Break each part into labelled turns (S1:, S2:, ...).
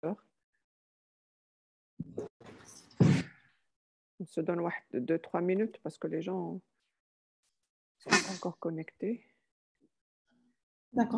S1: On se donne 2-3 minutes parce que les gens sont pas encore connectés.
S2: D'accord.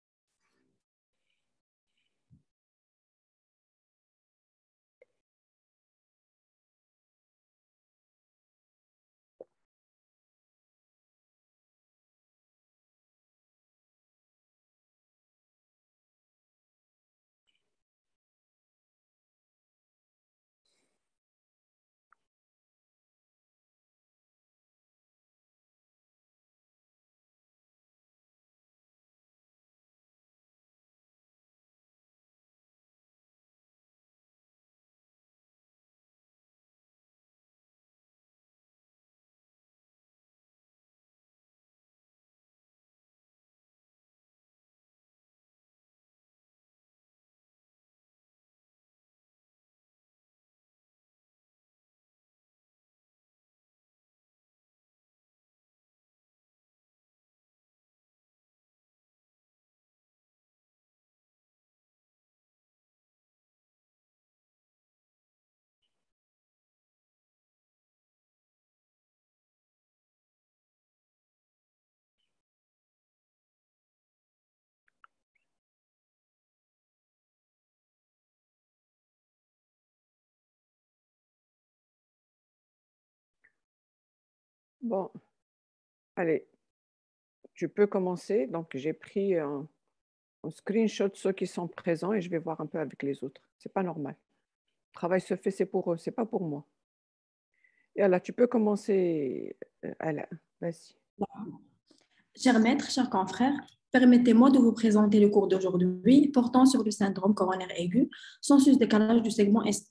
S1: Bon, allez, tu peux commencer. Donc, j'ai pris un screenshot de ceux qui sont présents et je vais voir un peu avec les autres. C'est pas normal. Le travail se fait, c'est pour eux, c'est pas pour moi. Et là, tu peux commencer, Alain. Vas-y.
S2: Chers maîtres, chers confrères, permettez-moi de vous présenter le cours d'aujourd'hui portant sur le syndrome coronaire aigu, sans décalage du segment ST.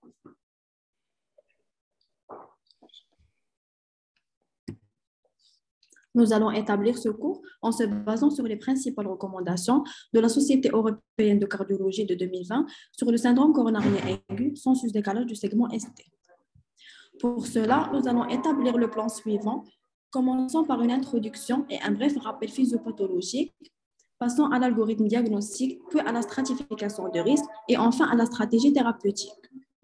S2: Nous allons établir ce cours en se basant sur les principales recommandations de la Société européenne de cardiologie de 2020 sur le syndrome coronarien aigu sans décalage du segment ST. Pour cela, nous allons établir le plan suivant, commençant par une introduction et un bref rappel physiopathologique, passant à l'algorithme diagnostique, puis à la stratification de risque et enfin à la stratégie thérapeutique.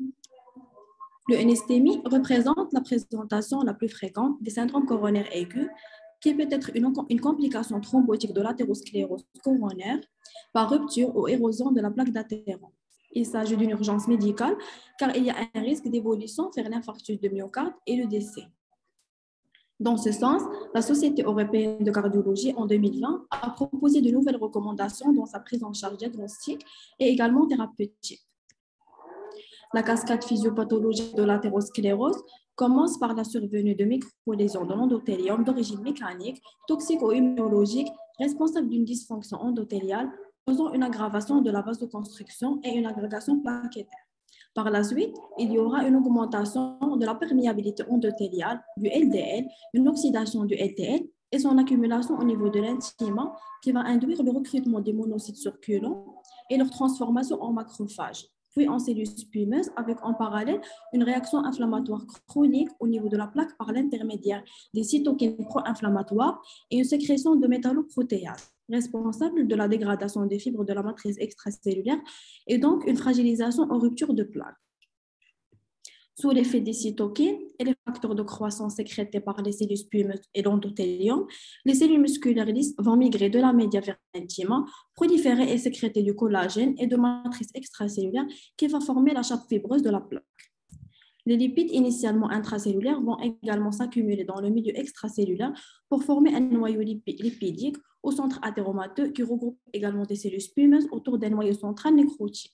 S2: Le NSTMI représente la présentation la plus fréquente des syndromes coronaires aigus, qui peut être une complication thrombotique de l'athérosclérose coronaire par rupture ou érosion de la plaque d'athérome. Il s'agit d'une urgence médicale car il y a un risque d'évolution vers l'infarctus de myocarde et le décès. Dans ce sens, la Société européenne de cardiologie en 2020 a proposé de nouvelles recommandations dans sa prise en charge diagnostique et également thérapeutique. La cascade physiopathologique de l'athérosclérose commence par la survenue de microlésions de l'endothélium d'origine mécanique, toxique ou immunologique, responsable d'une dysfonction endothéliale, causant une aggravation de la vasoconstriction et une agrégation plaquettaire. Par la suite, il y aura une augmentation de la perméabilité endothéliale, du LDL, une oxydation du LDL et son accumulation au niveau de l'intima qui va induire le recrutement des monocytes circulants et leur transformation en macrophages, puis en cellules spumeuses avec en parallèle une réaction inflammatoire chronique au niveau de la plaque par l'intermédiaire des cytokines pro-inflammatoires et une sécrétion de métalloprotéases responsable de la dégradation des fibres de la matrice extracellulaire et donc une fragilisation en rupture de plaque. Sous l'effet des cytokines et les facteurs de croissance sécrétés par les cellules spumeuses et l'endothélium, les cellules musculaires lisses vont migrer de la média vers l'intima, proliférer et sécréter du collagène et de matrice extracellulaire qui va former la chape fibreuse de la plaque. Les lipides initialement intracellulaires vont également s'accumuler dans le milieu extracellulaire pour former un noyau lipidique au centre athéromateux qui regroupe également des cellules spumeuses autour d'un noyau central nécrotique.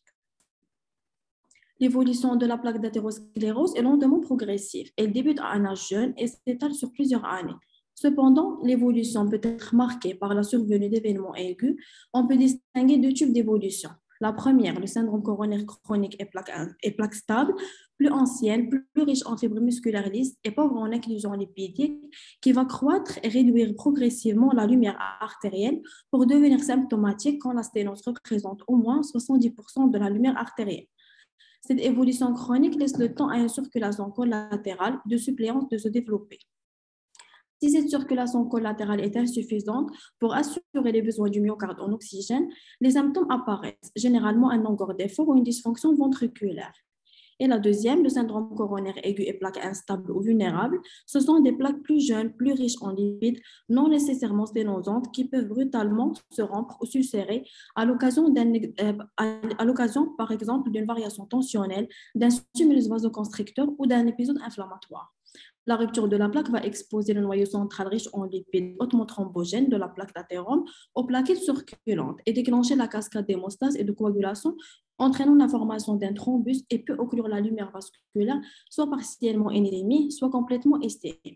S2: L'évolution de la plaque d'athérosclérose est lentement progressive. Elle débute à un âge jeune et s'étale sur plusieurs années. Cependant, l'évolution peut être marquée par la survenue d'événements aigus. On peut distinguer deux types d'évolution. La première, le syndrome coronaire chronique et plaque stable, plus ancienne, plus riche en fibres musculaires lisses et pauvre en inclusion lipidique, qui va croître et réduire progressivement la lumière artérielle pour devenir symptomatique quand la sténose représente au moins 70% de la lumière artérielle. Cette évolution chronique laisse le temps à une circulation collatérale de suppléance de se développer. Si cette circulation collatérale est insuffisante pour assurer les besoins du myocarde en oxygène, les symptômes apparaissent, généralement un longueur d'effort ou une dysfonction ventriculaire. Et la deuxième, le syndrome coronaire aigu et plaques instables ou vulnérables, ce sont des plaques plus jeunes, plus riches en lipides, non nécessairement sténosantes, qui peuvent brutalement se rompre ou s'ulcérer à l'occasion, par exemple, d'une variation tensionnelle, d'un stimulus vasoconstricteur ou d'un épisode inflammatoire. La rupture de la plaque va exposer le noyau central riche en lipides hautement thrombogènes de la plaque d'athérome aux plaquettes circulantes et déclencher la cascade d'hémostase et de coagulation, entraînant la formation d'un thrombus et peut occlure la lumière vasculaire, soit partiellement anémie, soit complètement stérile.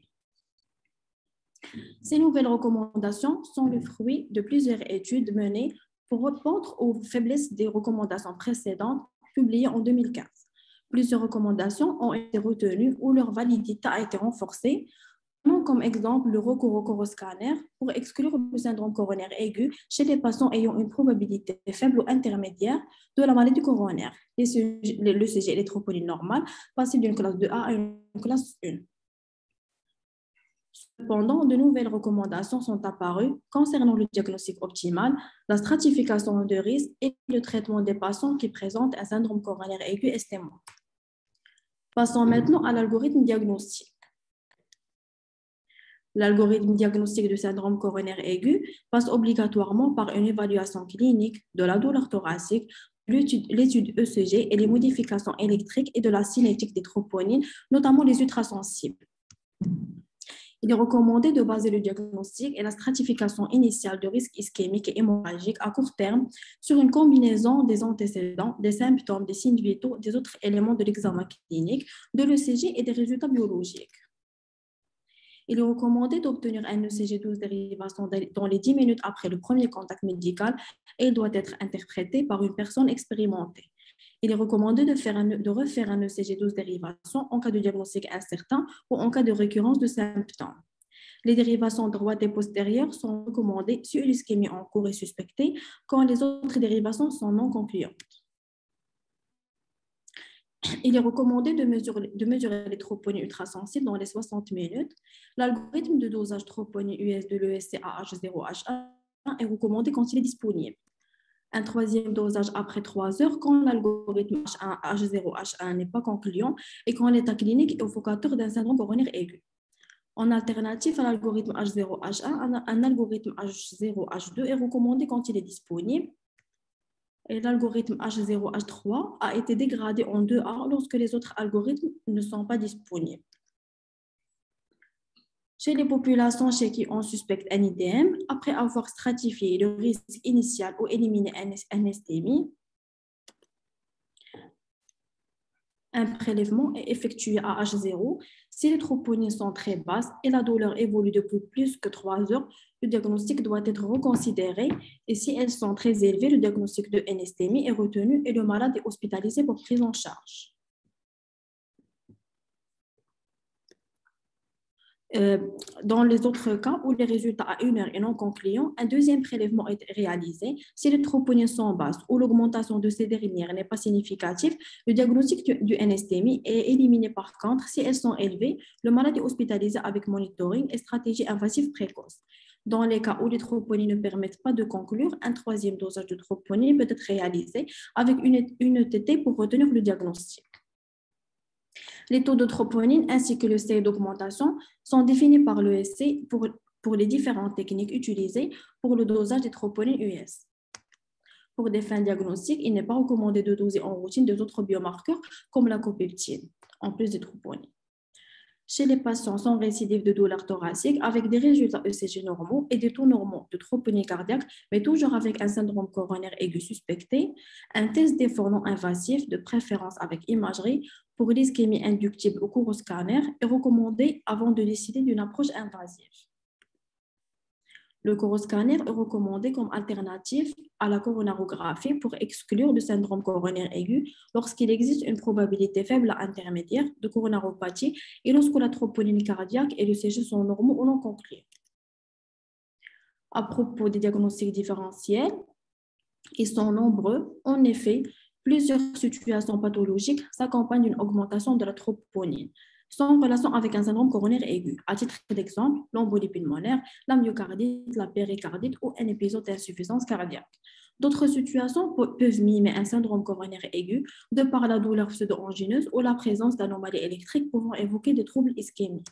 S2: Ces nouvelles recommandations sont le fruit de plusieurs études menées pour répondre aux faiblesses des recommandations précédentes publiées en 2015. Plusieurs recommandations ont été retenues ou leur validité a été renforcée, comme exemple le recours au coroscanner pour exclure le syndrome coronaire aigu chez les patients ayant une probabilité faible ou intermédiaire de la maladie coronaire. Le CG électropolie normale passé d'une classe 2A à une classe 1. Cependant, de nouvelles recommandations sont apparues concernant le diagnostic optimal, la stratification de risque et le traitement des patients qui présentent un syndrome coronaire aigu estémant. Passons maintenant à l'algorithme diagnostique. L'algorithme diagnostique du syndrome coronaire aigu passe obligatoirement par une évaluation clinique de la douleur thoracique, l'étude ECG et les modifications électriques et de la cinétique des troponines, notamment les ultrasensibles. Il est recommandé de baser le diagnostic et la stratification initiale de risque ischémique et hémorragique à court terme sur une combinaison des antécédents, des symptômes, des signes vitaux, des autres éléments de l'examen clinique, de l'ECG et des résultats biologiques. Il est recommandé d'obtenir un ECG 12 dérivation dans les 10 minutes après le premier contact médical et il doit être interprété par une personne expérimentée. Il est recommandé de refaire un ECG 12 dérivation en cas de diagnostic incertain ou en cas de récurrence de symptômes. Les dérivations droite et postérieure sont recommandées si une ischémie en cours est suspectée, quand les autres dérivations sont non concluantes. Il est recommandé de mesurer les troponines ultrasensibles dans les 60 minutes. L'algorithme de dosage troponine US de l'ESC AH0H1 est recommandé quand il est disponible. Un troisième dosage après 3 heures quand l'algorithme H0H1 n'est pas concluant et quand l'état clinique est évocateur d'un syndrome coronaire aigu. En alternative à l'algorithme H0H1, un algorithme H0H2 est recommandé quand il est disponible. Et l'algorithme H0H3 a été dégradé en 2A lorsque les autres algorithmes ne sont pas disponibles. Chez les populations chez qui on suspecte un IDM, après avoir stratifié le risque initial ou éliminé un STMI, un prélèvement est effectué à H0. Si les troponines sont très basses et la douleur évolue depuis plus que 3 heures, le diagnostic doit être reconsidéré et si elles sont très élevées, le diagnostic de NSTMI est retenu et le malade est hospitalisé pour prise en charge. Dans les autres cas où les résultats à 1 heure sont non concluants, un deuxième prélèvement est réalisé. Si les troponines sont basses ou l'augmentation de ces dernières n'est pas significative, le diagnostic du NSTMI est éliminé. Par contre, si elles sont élevées, le malade est hospitalisé avec monitoring et stratégie invasive précoce. Dans les cas où les troponines ne permettent pas de conclure, un troisième dosage de troponine peut être réalisé avec une ETT pour retenir le diagnostic. Les taux de troponine ainsi que le seuil d'augmentation sont définis par l'ESC pour les différentes techniques utilisées pour le dosage des troponines US. Pour des fins diagnostiques, il n'est pas recommandé de doser en routine d'autres biomarqueurs comme la copeptine, en plus des troponines. Chez les patients sans récidive de douleur thoracique, avec des résultats ECG normaux et des taux normaux de troponine cardiaque, mais toujours avec un syndrome coronaire aigu suspecté, un test d'effort non invasif, de préférence avec imagerie, pour l'ischémie inductible au coroscanner est recommandé avant de décider d'une approche invasive. Le coroscanner est recommandé comme alternative à la coronarographie pour exclure le syndrome coronaire aigu lorsqu'il existe une probabilité faible à intermédiaire de coronaropathie et lorsque la troponine cardiaque et le CG sont normaux ou non concluants. À propos des diagnostics différentiels, ils sont nombreux. En effet, plusieurs situations pathologiques s'accompagnent d'une augmentation de la troponine. sans relation avec un syndrome coronaire aigu. À titre d'exemple, l'embolie pulmonaire, la myocardite, la péricardite ou un épisode d'insuffisance cardiaque. D'autres situations peuvent mimer un syndrome coronaire aigu de par la douleur pseudo-angineuse ou la présence d'anomalies électriques pouvant évoquer des troubles ischémiques.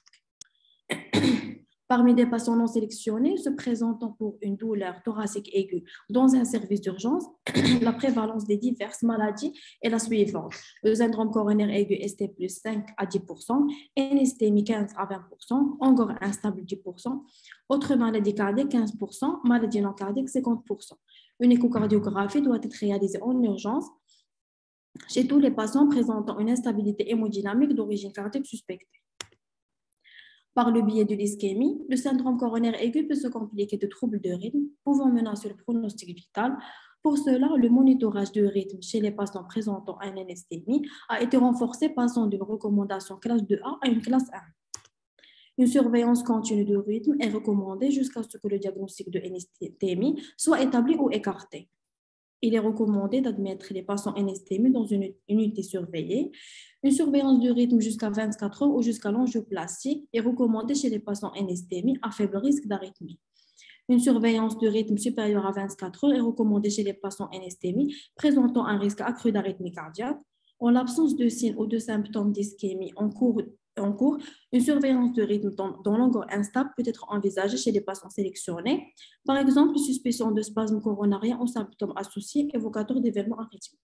S2: Parmi des patients non sélectionnés se présentant pour une douleur thoracique aiguë dans un service d'urgence, la prévalence des diverses maladies est la suivante. Le syndrome coronaire aigu ST plus 5 à 10%, NSTMI 15 à 20%, encore instable 10%, autres maladies cardiaques 15%, maladies non cardiaques 50%. Une échocardiographie doit être réalisée en urgence chez tous les patients présentant une instabilité hémodynamique d'origine cardiaque suspectée. Par le biais de l'ischémie, le syndrome coronaire aigu peut se compliquer de troubles de rythme, pouvant menacer le pronostic vital. Pour cela, le monitorage de rythme chez les patients présentant un NSTMI a été renforcé passant d'une recommandation classe 2A à une classe 1. Une surveillance continue de rythme est recommandée jusqu'à ce que le diagnostic de NSTMI soit établi ou écarté. Il est recommandé d'admettre les patients NSTMI dans une unité surveillée. Une surveillance de rythme jusqu'à 24 heures ou jusqu'à l'angioplastie est recommandée chez les patients NSTMI à faible risque d'arythmie. Une surveillance de rythme supérieure à 24 heures est recommandée chez les patients NSTMI présentant un risque accru d'arythmie cardiaque. En l'absence de signes ou de symptômes d'ischémie en cours, une surveillance de rythme dans longueur instable peut être envisagée chez les patients sélectionnés, par exemple, suspicion de spasme coronarien ou symptômes associés évocateurs d'événements arythmiques.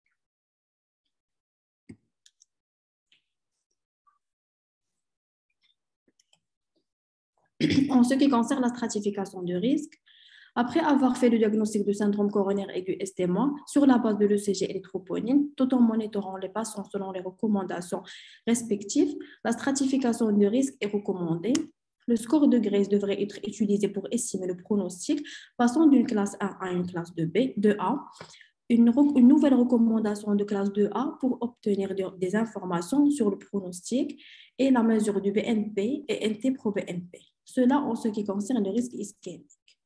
S2: En ce qui concerne la stratification de risque, après avoir fait le diagnostic du syndrome coronaire aigu ST-, sur la base de l'ECG et des troponines, tout en monitorant les patients selon les recommandations respectives, la stratification de risque est recommandée. Le score de Grace devrait être utilisé pour estimer le pronostic, passant d'une classe 1 à une classe 2A. Une nouvelle recommandation de classe 2A pour obtenir des informations sur le pronostic et la mesure du BNP et NT-proBNP. Cela en ce qui concerne le risque ischémique.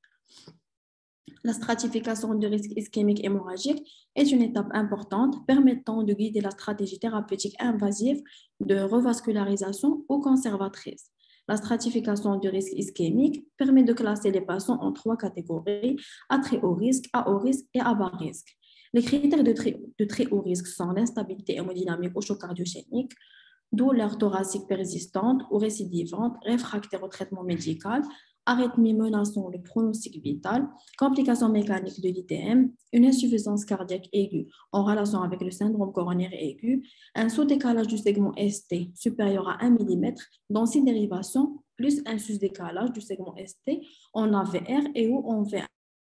S2: La stratification de risque ischémique hémorragique est une étape importante permettant de guider la stratégie thérapeutique invasive de revascularisation ou conservatrice. La stratification du risque ischémique permet de classer les patients en 3 catégories, à très haut risque, à haut risque et à bas risque. Les critères de très haut risque sont l'instabilité hémodynamique ou choc cardiogénique, douleur thoracique persistante ou récidivante, réfractaire au traitement médical, arythmie menaçant le pronostic vital, complications mécaniques de l'ITM, une insuffisance cardiaque aiguë en relation avec le syndrome coronaire aigu, un sous-décalage du segment ST supérieur à 1 mm dans ses dérivations, plus un sous-décalage du segment ST en AVR et ou en VR.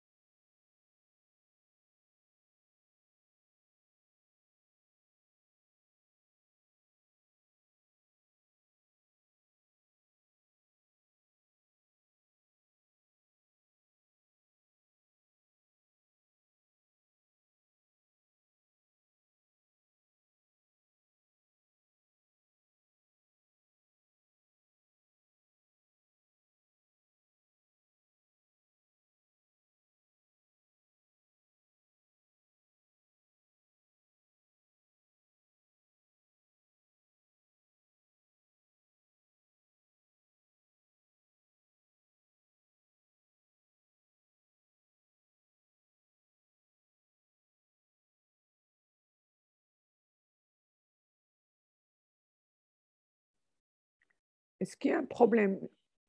S1: Est-ce qu'il y a un problème?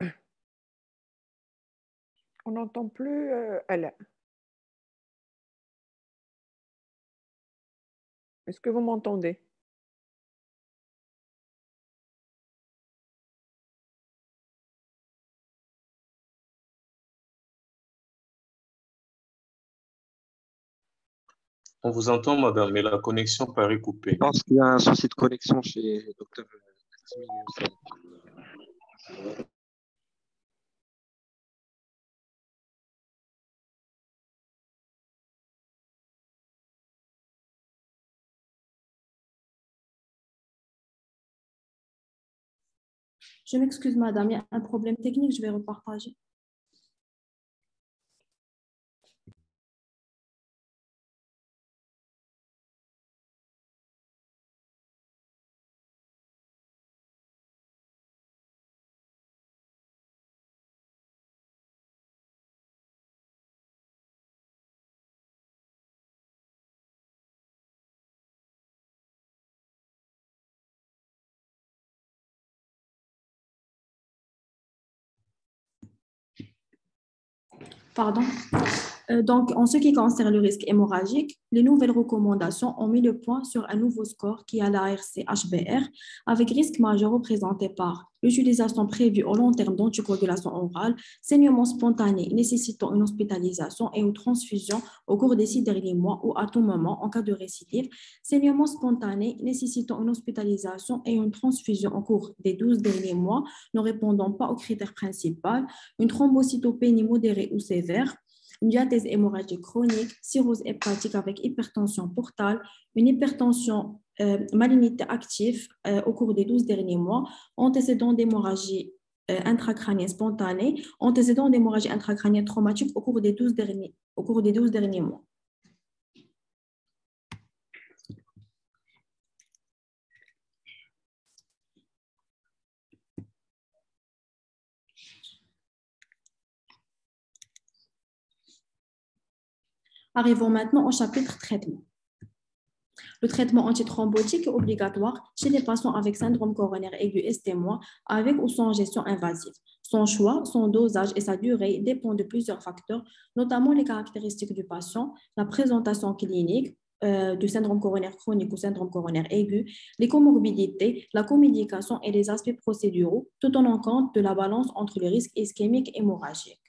S1: On n'entend plus elle. Est-ce que vous m'entendez?
S3: On vous entend, madame, mais la connexion paraît coupée.
S4: Je pense qu'il y a un souci de connexion chez Dr. Timmy.
S2: Je m'excuse, madame, il y a un problème technique, je vais repartager. Pardon. Donc, en ce qui concerne le risque hémorragique, les nouvelles recommandations ont mis le point sur un nouveau score qui est l'ARC-HBR, avec risque majeur représenté par l'utilisation prévue au long terme d'anticoagulation orale, saignement spontané nécessitant une hospitalisation et une transfusion au cours des 6 derniers mois ou à tout moment en cas de récidive, saignement spontané nécessitant une hospitalisation et une transfusion au cours des 12 derniers mois ne répondant pas aux critères principaux, une thrombocytopénie modérée ou sévère, une diathèse hémorragique chronique, cirrhose hépatique avec hypertension portale, une hypertension malignité active au cours des 12 derniers mois, antécédent d'hémorragie intracrânienne spontanée, antécédent d'hémorragie intracrânienne traumatique au cours des 12 derniers mois. Arrivons maintenant au chapitre traitement. Le traitement antithrombotique est obligatoire chez les patients avec syndrome coronaire aigu ST-, avec ou sans gestion invasive. Son choix, son dosage et sa durée dépendent de plusieurs facteurs, notamment les caractéristiques du patient, la présentation clinique du syndrome coronaire chronique ou syndrome coronaire aigu, les comorbidités, la comédication et les aspects procéduraux, tout en tenant compte de la balance entre le risque ischémique et hémorragique.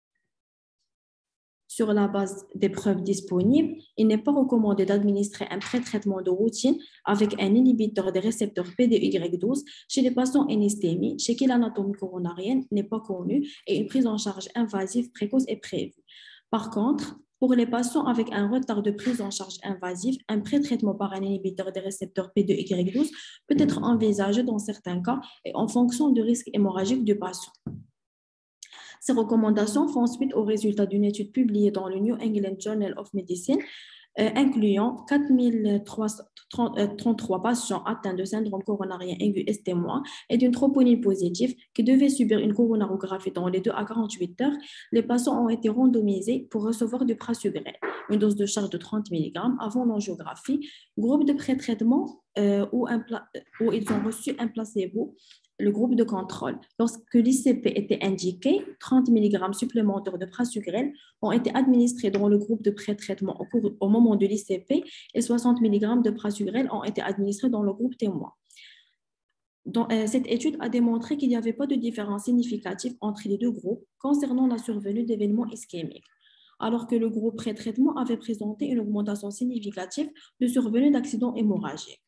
S2: Sur la base des preuves disponibles, il n'est pas recommandé d'administrer un pré-traitement de routine avec un inhibiteur des récepteurs PDY12 chez les patients en STMI, chez qui l'anatomie coronarienne n'est pas connue et une prise en charge invasive précoce est prévue. Par contre, pour les patients avec un retard de prise en charge invasive, un pré-traitement par un inhibiteur des récepteurs P2Y12 peut être envisagé dans certains cas et en fonction du risque hémorragique du patient. Ces recommandations font suite aux résultats d'une étude publiée dans le New England Journal of Medicine, incluant 4333 patients atteints de syndrome coronarien aigu ST- et d'une troponine positive qui devaient subir une coronarographie dans les 2 à 48 heures. Les patients ont été randomisés pour recevoir du prasugrel, une dose de charge de 30 mg avant l'angiographie, groupe de pré-traitement où ils ont reçu un placebo, le groupe de contrôle. Lorsque l'ICP était indiqué, 30 mg supplémentaires de prasugrel ont été administrés dans le groupe de pré-traitement au moment de l'ICP et 60 mg de prasugrel ont été administrés dans le groupe témoin. Cette étude a démontré qu'il n'y avait pas de différence significative entre les deux groupes concernant la survenue d'événements ischémiques, alors que le groupe pré-traitement avait présenté une augmentation significative de survenue d'accidents hémorragiques.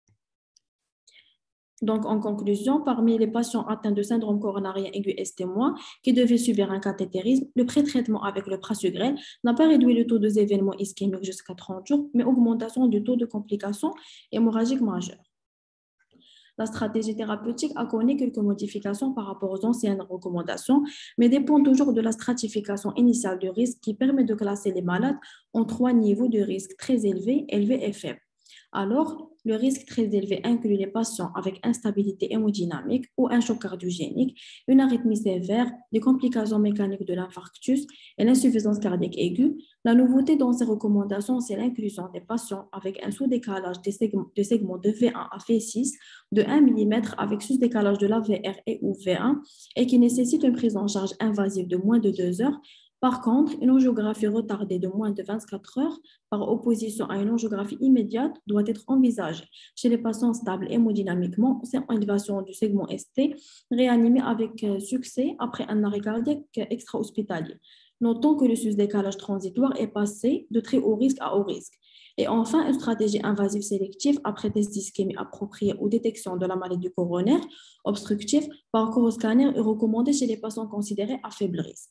S2: Donc, en conclusion, parmi les patients atteints de syndrome coronarien aigu ST- qui devaient subir un cathétérisme, le pré-traitement avec le prasugrel n'a pas réduit le taux des événements ischémiques jusqu'à 30 jours, mais augmentation du taux de complications hémorragiques majeures. La stratégie thérapeutique a connu quelques modifications par rapport aux anciennes recommandations, mais dépend toujours de la stratification initiale du risque qui permet de classer les malades en 3 niveaux de risque: très élevé, élevé et faible. Alors, le risque très élevé inclut les patients avec instabilité hémodynamique ou un choc cardiogénique, une arythmie sévère, des complications mécaniques de l'infarctus et l'insuffisance cardiaque aiguë. La nouveauté dans ces recommandations, c'est l'inclusion des patients avec un sous-décalage des segments de V1 à V6 de 1 mm avec sous-décalage de l'AVR et ou V1 et qui nécessite une prise en charge invasive de moins de 2 heures. Par contre, une angiographie retardée de moins de 24 heures, par opposition à une angiographie immédiate, doit être envisagée chez les patients stables hémodynamiquement, sans élévation du segment ST, réanimés avec succès après un arrêt cardiaque extra-hospitalier. Notons que le sous-décalage transitoire est passé de très haut risque à haut risque. Et enfin, une stratégie invasive sélective après test d'ischémie approprié ou détection de la maladie coronaire obstructive par coroscanner est recommandée chez les patients considérés à faible risque.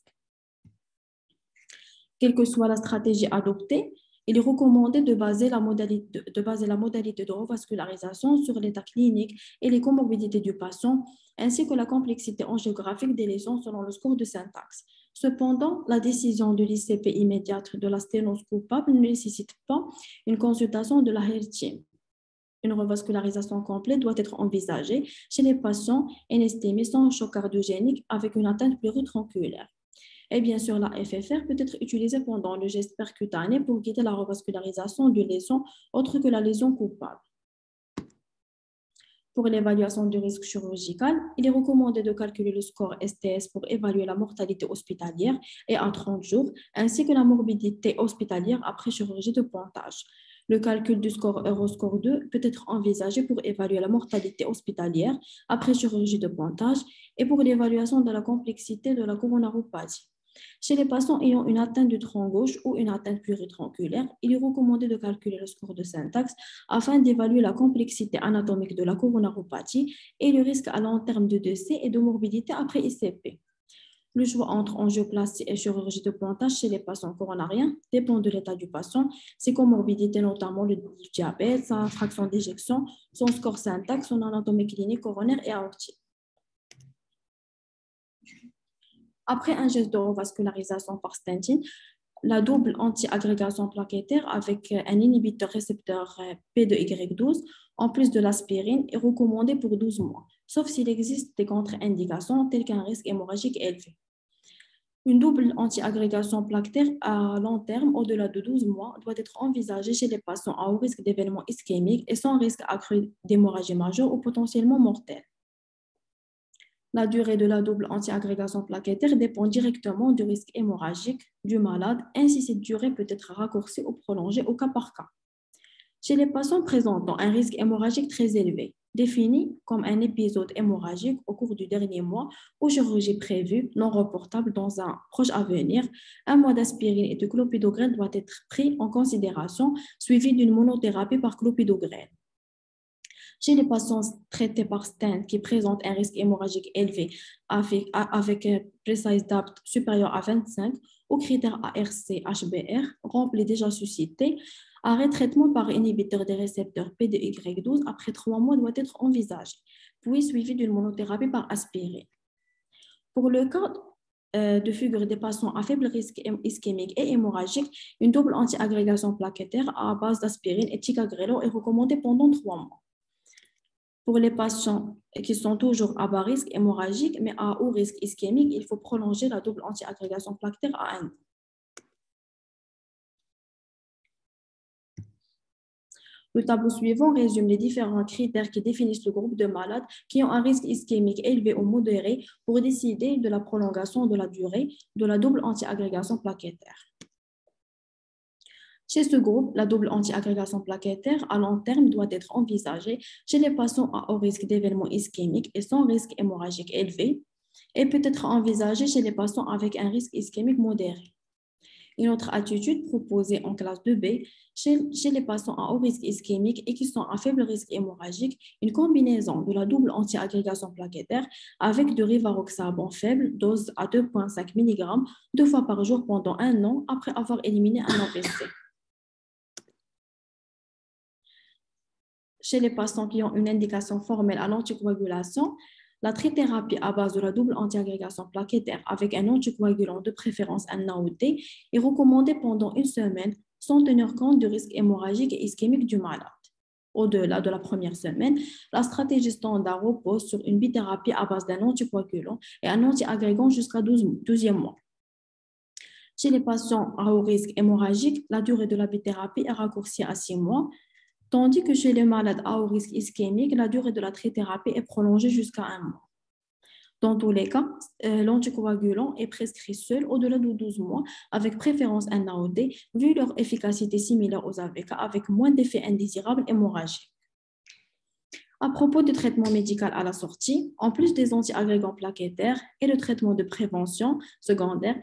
S2: Quelle que soit la stratégie adoptée, il est recommandé de baser la modalité de revascularisation sur l'état clinique et les comorbidités du patient, ainsi que la complexité angiographique des lésions selon le score de syntaxe. Cependant, la décision de l'ICP immédiate de la sténose coupable ne nécessite pas une consultation de la Health Team. Une revascularisation complète doit être envisagée chez les patients NSTMI sans choc cardiogénique avec une atteinte pluritronculaire. Et bien sûr, la FFR peut être utilisée pendant le geste percutané pour guider la revascularisation d'une lésion autre que la lésion coupable. Pour l'évaluation du risque chirurgical, il est recommandé de calculer le score STS pour évaluer la mortalité hospitalière et à 30 jours, ainsi que la morbidité hospitalière après chirurgie de pontage. Le calcul du score Euroscore 2 peut être envisagé pour évaluer la mortalité hospitalière après chirurgie de pontage et pour l'évaluation de la complexité de la coronaropathie. Chez les patients ayant une atteinte du tronc gauche ou une atteinte pluritronculaire, il est recommandé de calculer le score de syntaxe afin d'évaluer la complexité anatomique de la coronaropathie et le risque à long terme de décès et de morbidité après ICP. Le choix entre angioplastie et chirurgie de pontage chez les patients coronariens dépend de l'état du patient, ses comorbidités, notamment le diabète, sa fraction d'éjection, son score syntaxe, son anatomie clinique coronaire et aortique. Après un geste de revascularisation par stenting, la double anti-agrégation plaquettaire avec un inhibiteur récepteur P2Y12, en plus de l'aspirine, est recommandée pour 12 mois, sauf s'il existe des contre-indications telles qu'un risque hémorragique élevé. Une double anti-agrégation plaquettaire à long terme, au-delà de 12 mois, doit être envisagée chez les patients à haut risque d'événements ischémiques et sans risque accru d'hémorragie majeure ou potentiellement mortelle. La durée de la double anti-agrégation plaquettaire dépend directement du risque hémorragique du malade, ainsi cette durée peut être raccourcie ou prolongée au cas par cas. Chez les patients présentant un risque hémorragique très élevé, défini comme un épisode hémorragique au cours du dernier mois ou chirurgie prévue, non reportable dans un proche avenir, un mois d'aspirine et de clopidogrel doit être pris en considération, suivi d'une monothérapie par clopidogrel. Chez les patients traités par stent qui présentent un risque hémorragique élevé avec Precise DAPT supérieur à 25 au critère ARC-HBR rempli déjà suscité, arrêt traitement par inhibiteur des récepteurs P2Y12 après 3 mois doit être envisagé, puis suivi d'une monothérapie par aspirine. Pour le cas de figure des patients à faible risque ischémique et hémorragique, une double anti-agrégation plaquettaire à base d'aspirine et ticagrelor est recommandée pendant 3 mois. Pour les patients qui sont toujours à bas risque hémorragique, mais à haut risque ischémique, il faut prolonger la double anti-agrégation plaquettaire à 1 an. Le tableau suivant résume les différents critères qui définissent le groupe de malades qui ont un risque ischémique élevé ou modéré pour décider de la prolongation de la durée de la double anti-agrégation plaquettaire. Chez ce groupe, la double anti-agrégation plaquettaire à long terme doit être envisagée chez les patients à haut risque d'événements ischémiques et sans risque hémorragique élevé et peut être envisagée chez les patients avec un risque ischémique modéré. Une autre attitude proposée en classe 2B chez les patients à haut risque ischémique et qui sont à faible risque hémorragique, une combinaison de la double anti-agrégation plaquettaire avec de rivaroxaban faible, dose à 2,5 mg 2 fois par jour pendant 1 an après avoir éliminé un AVC. Chez les patients qui ont une indication formelle à l'anticoagulation, la trithérapie à base de la double anti-agrégation plaquettaire avec un anticoagulant de préférence un NaOT est recommandée pendant 1 semaine sans tenir compte du risque hémorragique et ischémique du malade. Au-delà de la première semaine, la stratégie standard repose sur une bithérapie à base d'un anticoagulant et un anti-agrégant jusqu'à 12e mois. Chez les patients à haut risque hémorragique, la durée de la bithérapie est raccourcie à 6 mois, tandis que chez les malades à haut risque ischémique, la durée de la trithérapie est prolongée jusqu'à 1 mois. Dans tous les cas, l'anticoagulant est prescrit seul au-delà de 12 mois, avec préférence un NaOD, vu leur efficacité similaire aux AVK, avec moins d'effets indésirables hémorragiques. À propos du traitement médical à la sortie, en plus des anti-agrégants plaquettaires et le traitement de prévention secondaire,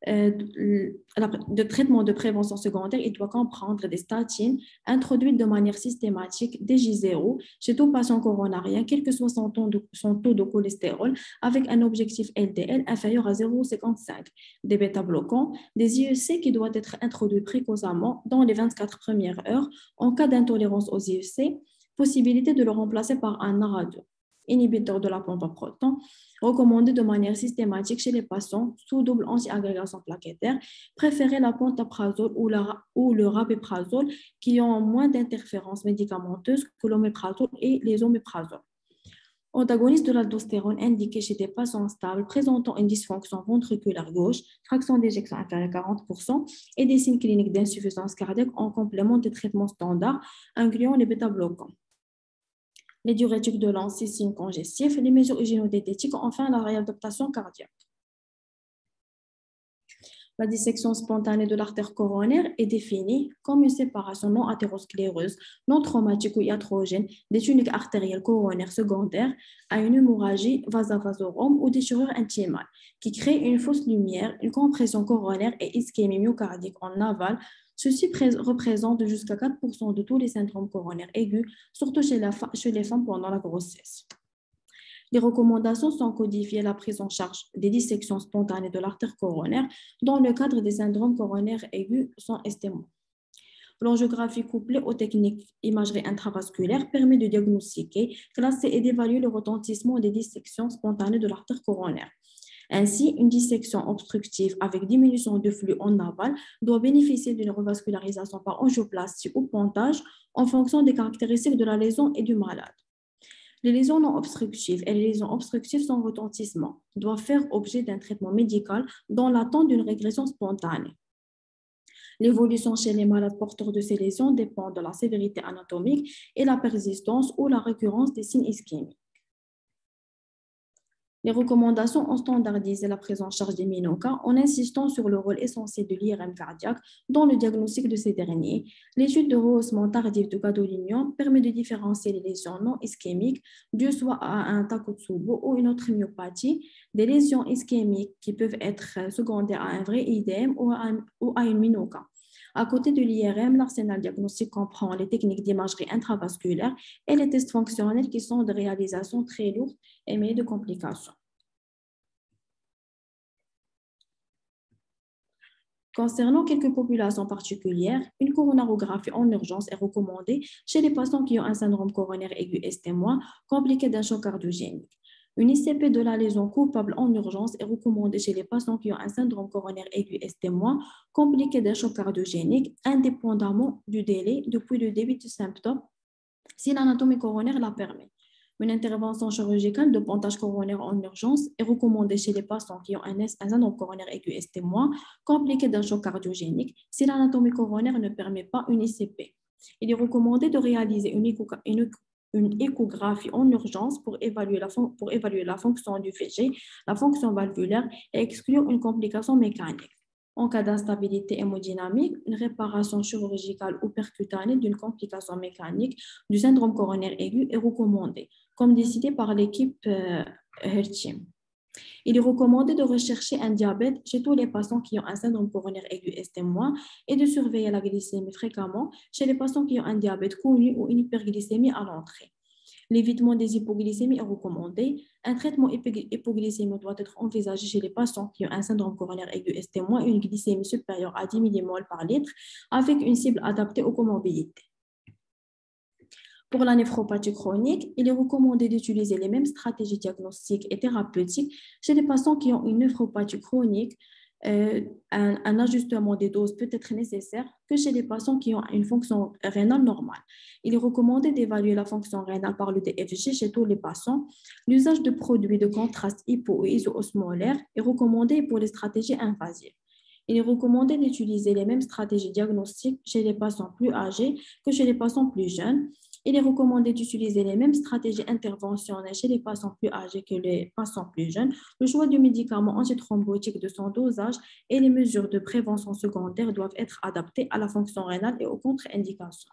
S2: de traitement de prévention secondaire, il doit comprendre des statines introduites de manière systématique dès J0 chez tout patient coronarien, quel que soit son taux de cholestérol, avec un objectif LDL inférieur à 0,55, des bêta-bloquants, des IEC qui doivent être introduits précocement dans les 24 premières heures en cas d'intolérance aux IEC, possibilité de le remplacer par un ARA2, inhibiteur de la pompe à protons, recommandé de manière systématique chez les patients sous double anti-agrégation plaquettaire, préférer la pantoprazole ou le rabeprazole qui ont moins d'interférences médicamenteuses que l'oméprazole et les oméprazoles. Antagoniste de l'aldostérone indiqué chez des patients stables présentant une dysfonction ventriculaire gauche, fraction d'éjection inférieure à 40% et des signes cliniques d'insuffisance cardiaque en complément des traitements standards, incluant les bêta-bloquants. les diurétiques de l'ancycine congestif, les mesures hygiénodététiques, enfin la réadaptation cardiaque. La dissection spontanée de l'artère coronaire est définie comme une séparation non athéroscléreuse, non traumatique ou iatrogène des tuniques artérielles coronaires secondaires à une hémorragie vasavasorome ou déchirure intimale qui crée une fausse lumière, une compression coronaire et ischémie myocardique en aval. Ceci représente jusqu'à 4% de tous les syndromes coronaires aigus, surtout chez les femmes pendant la grossesse. Les recommandations sont codifiées la prise en charge des dissections spontanées de l'artère coronaire dans le cadre des syndromes coronaires aigus sans STEMO. L'angiographie couplée aux techniques imagerie intravasculaire permet de diagnostiquer, classer et d'évaluer le retentissement des dissections spontanées de l'artère coronaire. Ainsi, une dissection obstructive avec diminution de flux en aval doit bénéficier d'une revascularisation par angioplastie ou pontage en fonction des caractéristiques de la lésion et du malade. Les lésions non obstructives et les lésions obstructives sans retentissement doivent faire objet d'un traitement médical dans l'attente d'une régression spontanée. L'évolution chez les malades porteurs de ces lésions dépend de la sévérité anatomique et la persistance ou la récurrence des signes ischémiques. Les recommandations ont standardisé la prise en charge des MINOCA en insistant sur le rôle essentiel de l'IRM cardiaque dans le diagnostic de ces derniers. L'étude de rehaussement tardif de gadolinium permet de différencier les lésions non ischémiques dues soit à un Takotsubo ou une autre myopathie, des lésions ischémiques qui peuvent être secondaires à un vrai IDM ou à une MINOCA. À côté de l'IRM, l'arsenal diagnostique comprend les techniques d'imagerie intravasculaire et les tests fonctionnels qui sont de réalisation très lourde et mêlés de complications. Concernant quelques populations particulières, une coronarographie en urgence est recommandée chez les patients qui ont un syndrome coronaire aigu ST- compliqué d'un choc cardiogénique. Une ICP de la lésion coupable en urgence est recommandée chez les patients qui ont un syndrome coronaire aigu ST- compliqué d'un choc cardiogénique, indépendamment du délai depuis le début du symptôme, si l'anatomie coronaire la permet. Une intervention chirurgicale de pontage coronaire en urgence est recommandée chez les patients qui ont un syndrome coronaire aigu ST- compliqué d'un choc cardiogénique si l'anatomie coronaire ne permet pas une ICP. Il est recommandé de réaliser une échographie en urgence pour évaluer la fonction du VG, la fonction valvulaire et exclure une complication mécanique. En cas d'instabilité hémodynamique, une réparation chirurgicale ou percutanée d'une complication mécanique du syndrome coronaire aigu est recommandée, comme décidé par l'équipe HERTEAM. Il est recommandé de rechercher un diabète chez tous les patients qui ont un syndrome coronaire aigu ST- et de surveiller la glycémie fréquemment chez les patients qui ont un diabète connu ou une hyperglycémie à l'entrée. L'évitement des hypoglycémies est recommandé. Un traitement hypoglycémique doit être envisagé chez les patients qui ont un syndrome coronaire aigu ST- et une glycémie supérieure à 10 mmol par litre avec une cible adaptée aux comorbidités. Pour la néphropathie chronique, il est recommandé d'utiliser les mêmes stratégies diagnostiques et thérapeutiques chez les patients qui ont une néphropathie chronique. Un ajustement des doses peut être nécessaire que chez les patients qui ont une fonction rénale normale. Il est recommandé d'évaluer la fonction rénale par le DFG chez tous les patients. L'usage de produits de contraste hypo- ou iso-osmolaire est recommandé pour les stratégies invasives. Il est recommandé d'utiliser les mêmes stratégies diagnostiques chez les patients plus âgés que chez les patients plus jeunes. Il est recommandé d'utiliser les mêmes stratégies interventionnelles chez les patients plus âgés que les patients plus jeunes. Le choix du médicament antithrombotique de son dosage et les mesures de prévention secondaire doivent être adaptées à la fonction rénale et aux contre-indications.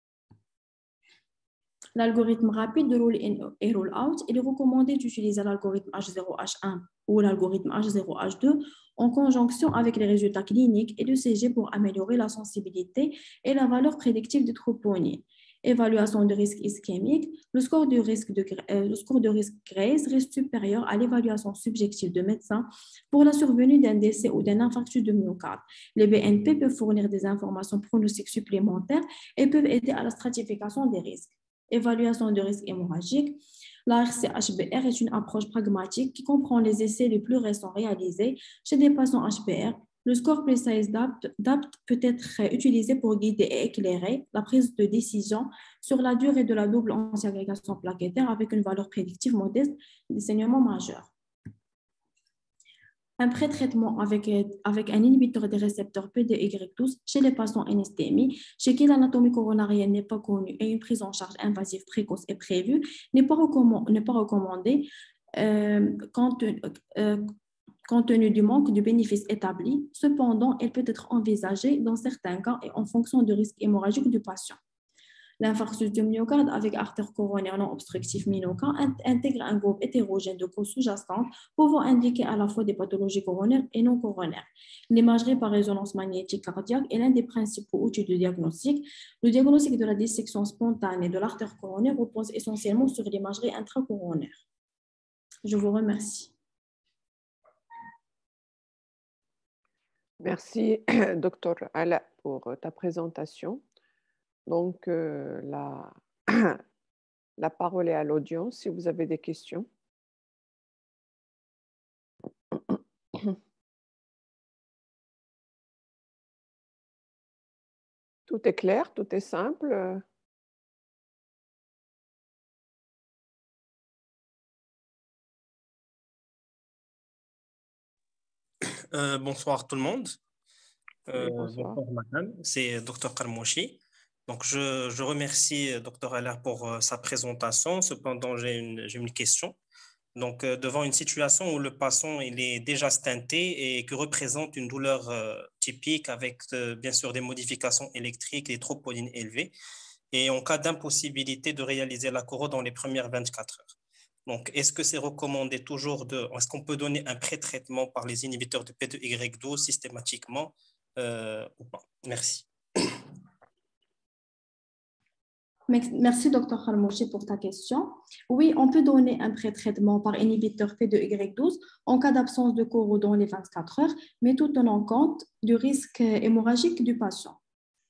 S2: L'algorithme rapide de roll-in et roll-out, il est recommandé d'utiliser l'algorithme H0H1 ou l'algorithme H0H2 en conjonction avec les résultats cliniques et de CG pour améliorer la sensibilité et la valeur prédictive des troponines. Évaluation de risque ischémique, le score de risque Grace reste supérieur à l'évaluation subjective de médecin pour la survenue d'un décès ou d'un infarctus de myocarde. Les BNP peuvent fournir des informations pronostiques supplémentaires et peuvent aider à la stratification des risques. Évaluation de risque hémorragique. La RC-HBR est une approche pragmatique qui comprend les essais les plus récents réalisés chez des patients HBR. Le score PRECISE DAPT peut être utilisé pour guider et éclairer la prise de décision sur la durée de la double antiagrégation plaquettaire avec une valeur prédictive modeste des saignements majeurs. Un pré-traitement avec un inhibiteur des récepteurs PDY12 chez les patients en STMI, chez qui l'anatomie coronarienne n'est pas connue et une prise en charge invasive précoce est prévue, n'est pas recommandée compte, euh, compte tenu du manque de bénéfices établis. Cependant, elle peut être envisagée dans certains cas et en fonction du risque hémorragique du patient. L'infarctus du myocarde avec artère coronaire non obstructive minocarde intègre un groupe hétérogène de causes sous-jacentes pouvant indiquer à la fois des pathologies coronaires et non coronaires. L'imagerie par résonance magnétique cardiaque est l'un des principaux outils de diagnostic. Le diagnostic de la dissection spontanée de l'artère coronaire repose essentiellement sur l'imagerie intracoronaire. Je vous remercie.
S1: Merci, docteur Ala, pour ta présentation. Donc, la parole est à l'audience si vous avez des questions. Tout est clair, tout est simple.
S5: Bonsoir tout le monde.
S1: Oui, bonsoir.
S5: Bonsoir madame, c'est Dr Karmouchi. Donc je remercie Dr Aller pour sa présentation. Cependant, j'ai une question. Donc devant une situation où le patient il est déjà stenté et qui représente une douleur typique avec bien sûr des modifications électriques et troponines élevées, et en cas d'impossibilité de réaliser la coro dans les premières 24 heures. Donc, est-ce que c'est recommandé toujours est-ce qu'on peut donner un pré-traitement par les inhibiteurs de P2Y12 systématiquement ou pas? Merci.
S2: Merci, Dr Khalmouchi, pour ta question. Oui, on peut donner un pré-traitement par inhibiteur P2Y12 en cas d'absence de coro dans les 24 heures, mais tout tenant compte du risque hémorragique du patient.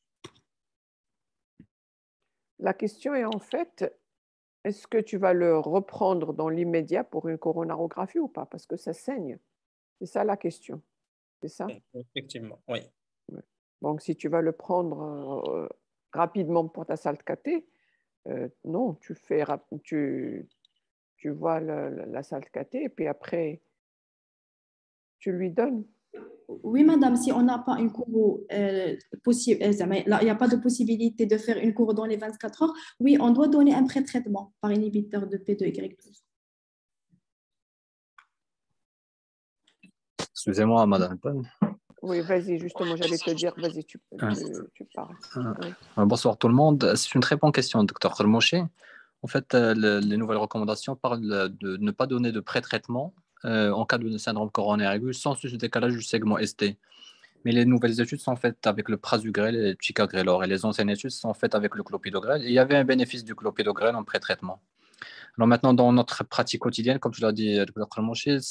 S1: La question est en fait, est-ce que tu vas le reprendre dans l'immédiat pour une coronarographie ou pas? Parce que ça saigne. C'est ça la question. C'est ça?
S5: Effectivement, oui.
S1: Donc, si tu vas le prendre rapidement pour ta salle de cathé, non, tu vois la salle de cathé et puis après, tu lui donnes.
S2: Oui, madame, si on n'a pas une cour possible, il n'y a pas de possibilité de faire une cour dans les 24 heures, oui, on doit donner un pré-traitement par inhibiteur de P2Y12.
S4: Excusez-moi, madame.
S1: Oui, vas-y, justement, j'allais te dire, vas-y, tu parles. Oui.
S4: Bonsoir tout le monde. C'est une très bonne question, docteur Khalmouchi. En fait, les nouvelles recommandations parlent de ne pas donner de pré-traitement en cas de syndrome coronaire aigu sans décalage du segment ST. Mais les nouvelles études sont faites avec le prasugrel et le ticagrelor et les anciennes études sont faites avec le clopidogrel. Et il y avait un bénéfice du clopidogrel en pré-traitement. Alors maintenant, dans notre pratique quotidienne, comme tu l'as dit, docteur Khalmouchi,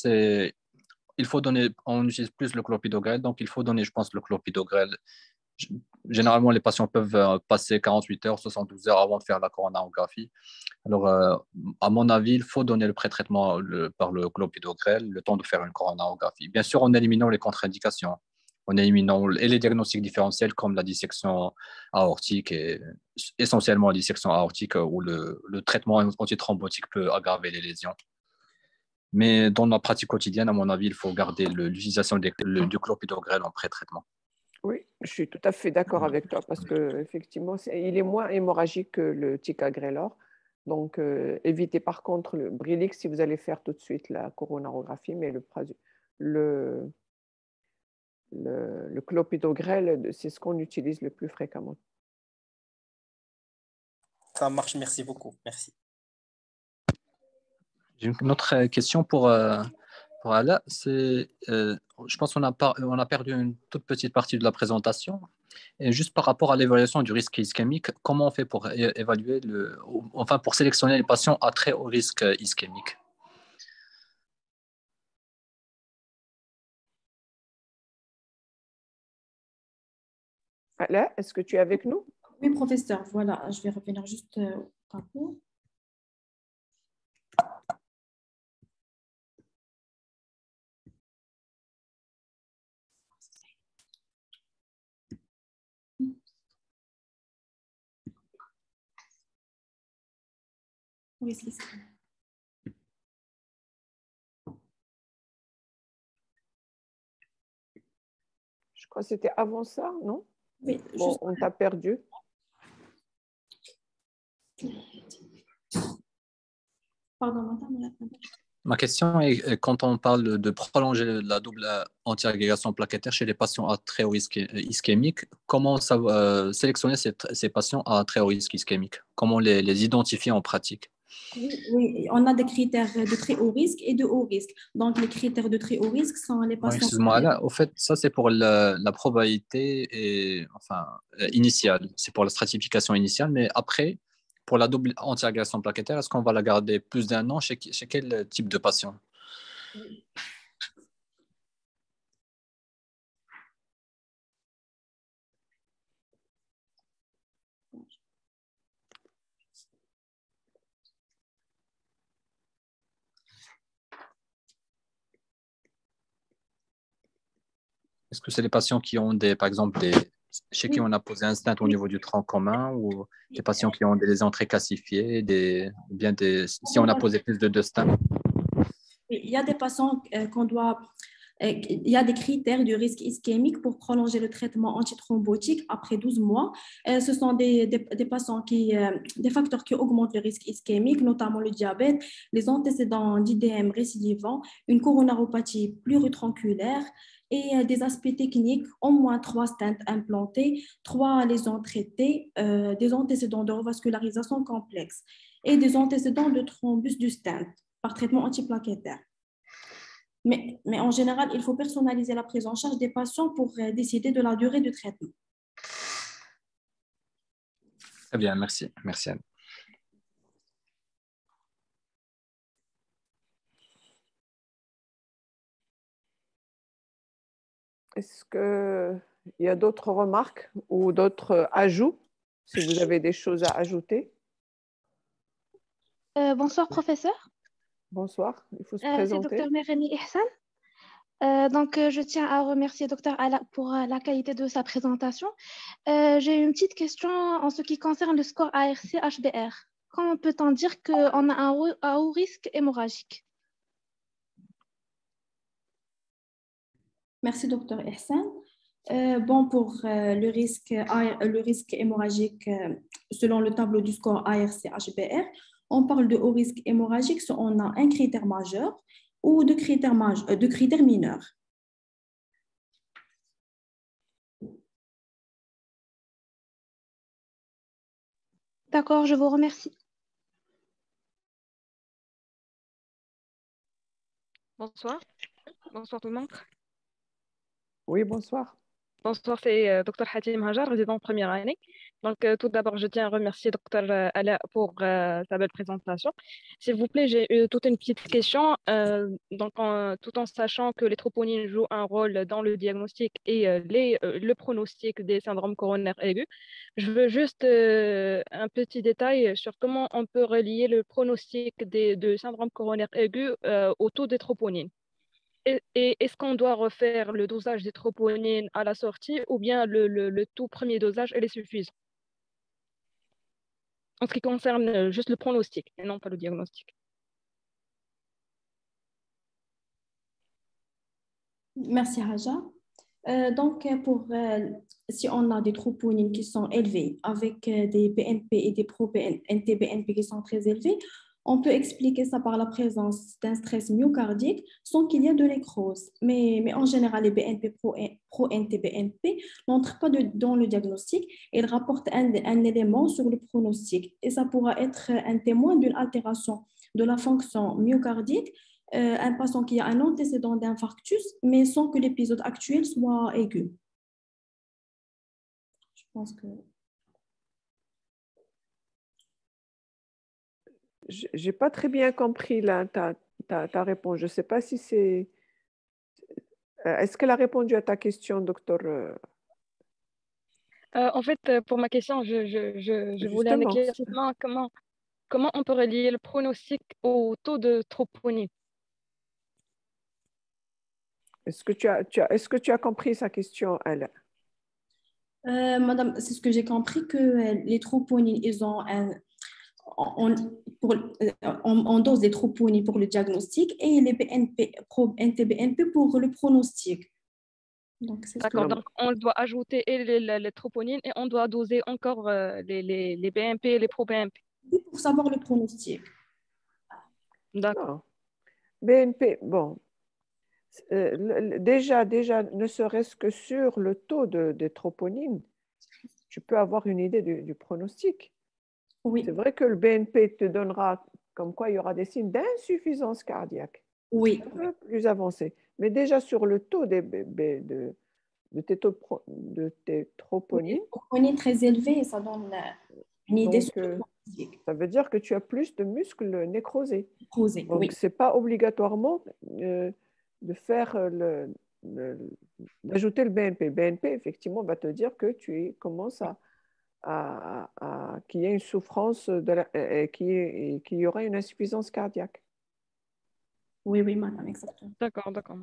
S4: on utilise plus le clopidogrel, donc il faut donner, je pense, le clopidogrel. Généralement, les patients peuvent passer 48 heures, 72 heures avant de faire la coronarographie. Alors, à mon avis, il faut donner le pré-traitement par le clopidogrel le temps de faire une coronarographie. Bien sûr, en éliminant les contre-indications, en éliminant les diagnostics différentiels comme la dissection aortique et essentiellement la dissection aortique où le traitement antithrombotique peut aggraver les lésions. Mais dans la pratique quotidienne, à mon avis, il faut garder l'utilisation du clopidogrel en pré-traitement.
S1: Oui, je suis tout à fait d'accord avec toi parce qu'effectivement, il est moins hémorragique que le ticagrelor. Donc, évitez par contre le Brilique si vous allez faire tout de suite la coronarographie, mais le clopidogrel, c'est ce qu'on utilise le plus fréquemment.
S5: Ça marche, merci beaucoup. Merci.
S4: J'ai une autre question pour Ala. Je pense qu'on a perdu une toute petite partie de la présentation. Et juste par rapport à l'évaluation du risque ischémique, comment on fait pour évaluer pour sélectionner les patients à très haut risque ischémique?
S1: Là, est-ce que tu es avec nous?
S2: Oui, professeur, voilà, je vais revenir juste au tableau. Oui, c'est ça.
S1: crois que c'était avant ça, non?
S2: Oui,
S1: Bon, on t'a perdu.
S2: Pardon, madame.
S4: Ma question est, quand on parle de prolonger la double antiagrégation plaquettaire chez les patients à très haut risque ischémique, comment sélectionner ces patients à très haut risque ischémique? Comment les identifier en pratique?
S2: Oui, on a des critères de très haut risque et de haut risque. Donc, les critères de très haut risque sont les patients.
S4: Excuse-moi, là, au fait, ça c'est pour la probabilité initiale, c'est pour la stratification initiale, mais après, pour la double antiagression plaquettaire, est-ce qu'on va la garder plus d'un an chez quel type de patient? Est-ce que c'est les patients qui ont par exemple, chez qui on a posé un stent au niveau du tronc commun, ou des patients qui ont des lésions très calcifiées, si on a posé plus de 2 stents?
S2: Il y a des patients qu'on doit. Il y a des critères de risque ischémique pour prolonger le traitement antithrombotique après 12 mois. Ce sont des patients des facteurs qui augmentent le risque ischémique, notamment le diabète, les antécédents d'IDM récidivants, une coronaropathie pluritronculaire et des aspects techniques, au moins 3 stents implantés, 3 lésions traitées, des antécédents de revascularisation complexe et des antécédents de thrombus du stent par traitement antiplaquettaire. Mais en général, il faut personnaliser la prise en charge des patients pour décider de la durée du traitement.
S4: Très bien, merci. Merci, Anne.
S1: Est-ce qu'il y a d'autres remarques ou d'autres ajouts, si vous avez des choses à ajouter?
S6: Bonsoir, professeur.
S1: Bonsoir, il faut se
S6: C'est
S1: présenter.
S6: Dr Mereni Ihsan. Je tiens à remercier Dr Ala pour la qualité de sa présentation. J'ai une petite question en ce qui concerne le score ARC-HBR. Comment peut-on dire qu'on a un haut risque hémorragique?
S2: Merci, Dr Ihsan. Pour le risque hémorragique, selon le tableau du score ARC-HBR, on parle de haut risque hémorragique si on a un critère majeur ou de critères mineurs.
S6: D'accord, je vous remercie.
S7: Bonsoir. Bonsoir tout le monde.
S1: Oui, bonsoir.
S7: Bonsoir, c'est Dr Hatim Hajar, résident en première année. Tout d'abord, je tiens à remercier Dr Ala pour sa belle présentation. S'il vous plaît, j'ai toute une petite question. Tout en sachant que les troponines jouent un rôle dans le diagnostic et le pronostic des syndromes coronaires aigus, je veux juste un petit détail sur comment on peut relier le pronostic de syndrome coronaire aigu au taux des troponines. Et est-ce qu'on doit refaire le dosage des troponines à la sortie ou bien le tout premier dosage, elle est suffisant en ce qui concerne juste le pronostic et non pas le diagnostic?
S2: Merci, Haja. Si on a des troponines qui sont élevées avec des BNP et des pro-NT-BNP qui sont très élevés, on peut expliquer ça par la présence d'un stress myocardique sans qu'il y ait de nécrose. Mais en général, les BNP pro-NT-BNP n'entrent pas dans le diagnostic. Ils rapportent un élément sur le pronostic. Et ça pourra être un témoin d'une altération de la fonction myocardique, un patient qui a un antécédent d'infarctus, mais sans que l'épisode actuel soit aigu. Je pense que...
S1: Je n'ai pas très bien compris ta réponse. Je ne sais pas si c'est... Est-ce qu'elle a répondu à ta question, docteur?
S7: En fait, pour ma question, je voulais un
S1: Justement.
S7: éclaircissement. Comment on peut relier le pronostic au taux de troponine?
S1: Est-ce que tu as compris sa question, elle?
S2: Madame, c'est ce que j'ai compris, que les troponines, ils ont on dose les troponines pour le diagnostic et les BNP, NT-BNP pour le pronostic. Donc, c'est ce que...
S7: D'accord,
S1: Non,
S7: donc on doit ajouter et les troponines et on doit doser encore les BMP et les pro-BMP.
S2: Pour savoir le pronostic.
S7: D'accord.
S1: non. BNP, bon, déjà, ne serait-ce que sur le taux de troponine, tu peux avoir une idée du pronostic.
S2: Oui,
S1: C'est vrai que le BNP te donnera comme quoi il y aura des signes d'insuffisance cardiaque
S2: oui,
S1: un peu plus avancés. Mais déjà sur le taux de tes troponines,
S2: on est très élevé et ça donne une idée sur
S1: donc
S2: le pronostic.
S1: ça veut dire que tu as plus de muscles nécrosés.
S2: Posé,
S1: Donc,
S2: oui.
S1: ce n'est pas obligatoirement de faire d'ajouter le BNP. BNP, effectivement, va te dire que commences qu'il y a une souffrance, qu'il y aura une insuffisance cardiaque.
S2: Oui, oui, madame, exactement.
S7: D'accord, d'accord.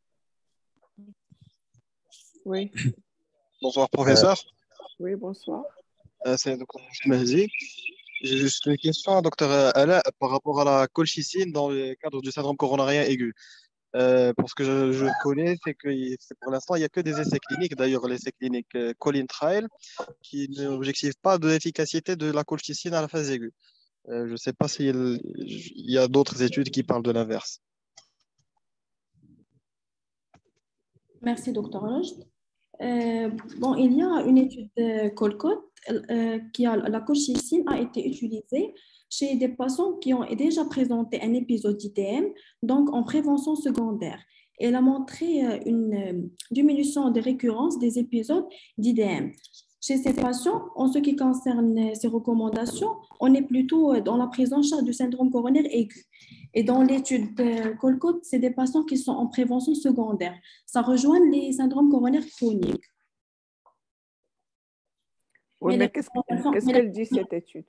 S1: Oui,
S8: Bonsoir, professeur.
S1: oui, bonsoir.
S8: C'est donc Mahdi. J'ai juste une question à docteur Ala par rapport à la colchicine dans le cadre du syndrome coronarien aigu. Pour ce que je connais, c'est que pour l'instant, il n'y a que des essais cliniques. D'ailleurs, l'essai clinique Colin Trial qui n'objective pas de l'efficacité de la colchicine à la phase aiguë. Je ne sais pas s'il y a d'autres études qui parlent de l'inverse.
S2: Merci, docteur Roche. Bon, il y a une étude de Colcott qui a la colchicine a été utilisée chez des patients qui ont déjà présenté un épisode d'IDM, donc en prévention secondaire. Elle a montré une diminution de récurrence des épisodes d'IDM. Chez ces patients, en ce qui concerne ces recommandations, on est plutôt dans la prise en charge du syndrome coronaire aigu. Et dans l'étude de Colcott, c'est des patients qui sont en prévention secondaire. Ça rejoint les syndromes coronaires chroniques.
S1: Oui, mais qu'est-ce qu'elle dit, cette étude?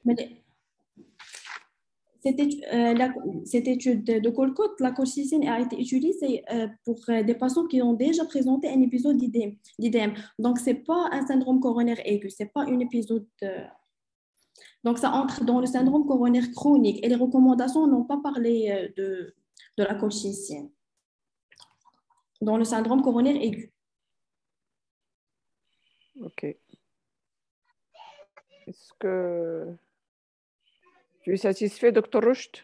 S2: Cette étude de Colcott, la colchicine a été utilisée pour des patients qui ont déjà présenté un épisode d'IDM. Donc, ce n'est pas un syndrome coronaire aigu, ce n'est pas un épisode. Donc, ça entre dans le syndrome coronaire chronique et les recommandations n'ont pas parlé de la colchicine dans le syndrome coronaire aigu.
S1: OK. Est-ce que tu es satisfait, docteur Rushd?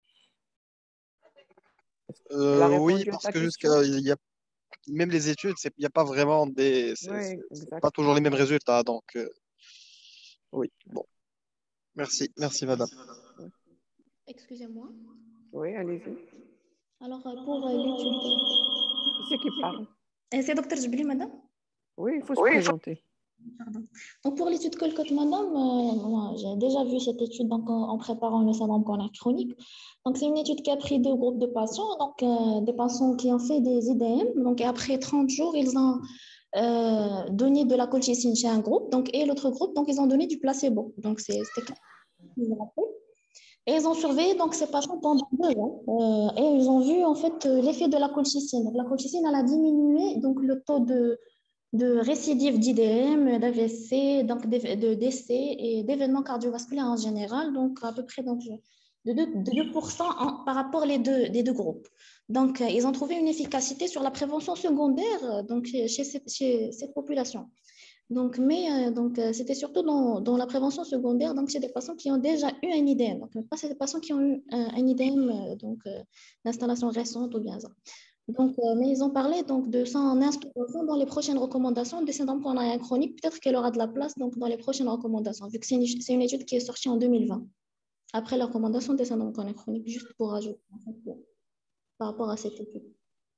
S1: Elle a
S8: Oui,
S1: répondu à
S8: parce
S1: ta
S8: que
S1: question?
S8: même les études, il n'y a pas vraiment
S1: Oui,
S8: c'est
S1: exact.
S8: pas toujours les mêmes résultats. Donc, oui, bon, merci madame.
S6: Excusez-moi.
S1: Oui, allez-y.
S6: Alors, pour l'étude...
S1: Qui c'est qui parle?
S6: C'est Dr Jbili, madame?
S1: Oui, il faut se présenter.
S6: Pardon. Donc, pour l'étude Colcott, madame, moi, j'ai déjà vu cette étude donc, en préparant le syndrome coronaire chronique. Donc, c'est une étude qui a pris deux groupes de patients, donc des patients qui ont fait des IDM. Donc, après 30 jours, ils ont donné de la colchicine chez un groupe, donc, et l'autre groupe, donc, ils ont donné du placebo. Donc, c'était et ils ont surveillé donc, ces patients pendant 2 ans et ils ont vu en fait l'effet de la colchicine. Donc, la colchicine, elle a diminué donc, le taux de récidive d'IDM, d'AVC, donc de décès et d'événements cardiovasculaires en général, donc à peu près donc, de 2% par rapport des deux groupes. Donc, ils ont trouvé une efficacité sur la prévention secondaire donc, chez cette population. Donc, c'était surtout dans la prévention secondaire, donc chez des patients qui ont déjà eu un IDM, donc pas chez des patients qui ont eu un IDM, d'installation récente ou bien ça. Donc, mais ils ont parlé donc, de son instauration dans les prochaines recommandations des syndromes coronariens chroniques. Peut-être qu'elle aura de la place donc, dans les prochaines recommandations, vu que c'est une étude qui est sortie en 2020, après la recommandation des syndromes coronariens chroniques, juste pour ajouter par rapport à cette étude.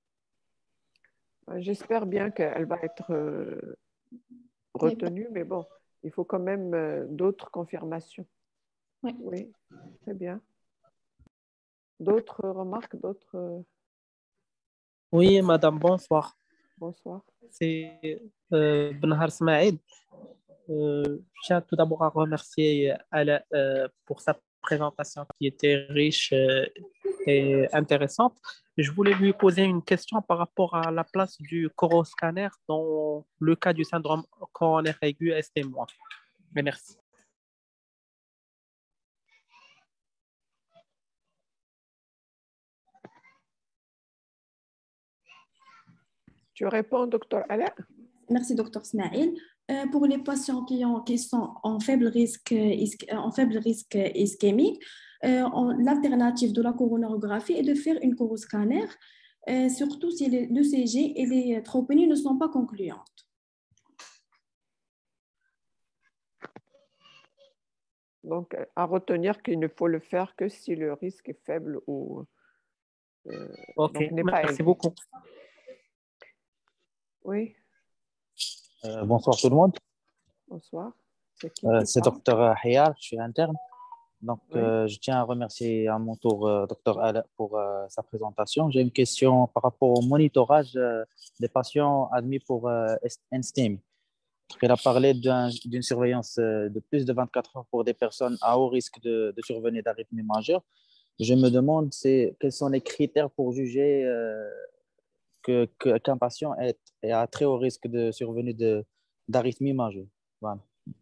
S1: J'espère bien qu'elle va être retenue, mais bon, il faut quand même d'autres confirmations.
S6: Oui.
S1: Oui, très bien. D'autres remarques, d'autres...
S9: Oui, madame, bonsoir.
S1: Bonsoir.
S9: C'est Benhar Smaïd. Je tiens tout d'abord à remercier Ala pour sa présentation qui était riche et intéressante. Je voulais lui poser une question par rapport à la place du coroscanner dans le cas du syndrome coronaire aigu ST-. Merci.
S1: Tu réponds, docteur Alain?
S2: Merci, docteur Smaïl. Pour les patients qui sont en faible risque ischémique, l'alternative de la coronarographie est de faire une coroscanner, surtout si l'ECG et les troponines ne sont pas concluantes.
S1: Donc, à retenir qu'il ne faut le faire que si le risque est faible ou
S9: Ok,
S1: donc n'est pas
S9: merci
S1: élevé.
S9: beaucoup.
S1: Oui,
S10: Bonsoir tout le monde.
S1: bonsoir. C'est qui
S10: C'est
S1: parle?
S10: docteur Hayar, je suis interne. Donc,
S1: Oui.
S10: je tiens à remercier à mon tour docteur Ala pour sa présentation. J'ai une question par rapport au monitorage des patients admis pour NSTEMI. Il a parlé d'une surveillance de plus de 24 heures pour des personnes à haut risque de survenue d'arythmie majeure. Je me demande quels sont les critères pour juger qu'un patient est à très haut risque de survenue d'arythmie majeure. Voilà.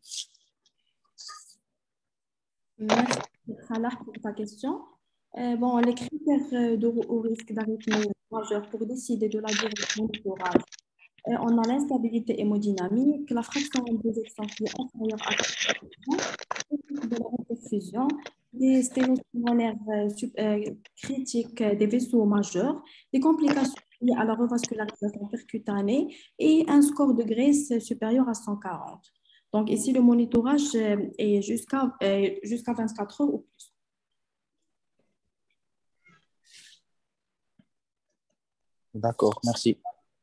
S2: Merci, Salah, pour ta question. Bon, les critères de haut risque d'arythmie majeure pour décider de la durée du monitorage, on a l'instabilité hémodynamique, la fraction d'éjection qui est inférieure à 40%, de la reperfusion, des sténoses pulmonaires critiques des vaisseaux majeurs, des complications liées à la revascularisation percutanée et un score de graisse supérieur à 140. Donc ici, le monitorage est jusqu'à 24 heures ou plus.
S10: D'accord, merci.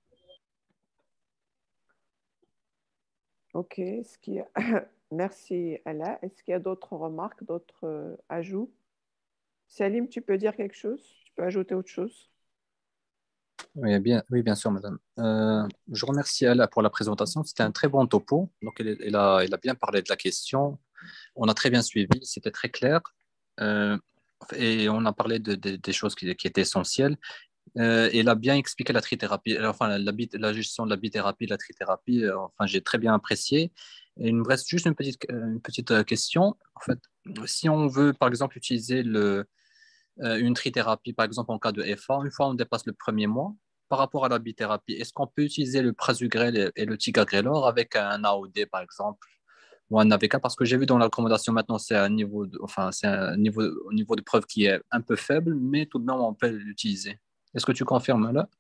S1: OK. Merci, Alain. Est-ce qu'il y a d'autres remarques, d'autres ajouts? Salim, tu peux dire quelque chose? Tu peux ajouter autre chose?
S4: Oui, bien sûr, madame. Je remercie Ala pour la présentation. C'était un très bon topo. Donc, il a bien parlé de la question. On a très bien suivi. C'était très clair. Et on a parlé des choses qui étaient essentielles. Il a bien expliqué la trithérapie, enfin, la gestion de la bithérapie, de la trithérapie. Enfin, j'ai très bien apprécié. Et il me reste juste une petite question. En fait, si on veut, par exemple, utiliser une trithérapie, par exemple en cas de FA, une fois on dépasse le premier mois, par rapport à la bithérapie, est-ce qu'on peut utiliser le prasugrel et le ticagrelor avec un AOD, par exemple, ou un AVK? Parce que j'ai vu dans la recommandation maintenant, c'est au niveau de preuve qui est un peu faible, mais tout de même, on peut l'utiliser. Est-ce que tu confirmes là?